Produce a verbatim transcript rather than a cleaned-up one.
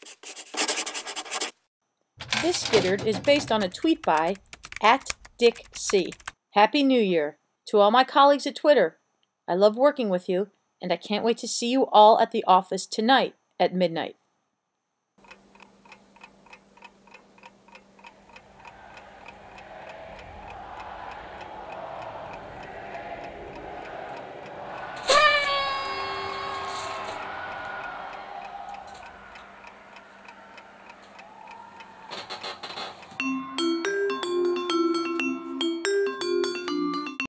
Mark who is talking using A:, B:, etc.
A: This Skittered is based on a tweet by at Dick C. Happy New Year to all my colleagues at Twitter. I love working with you, and I can't wait to see you all at the office tonight at midnight.